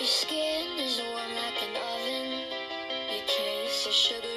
skin is warm like an oven. Your kiss is sugar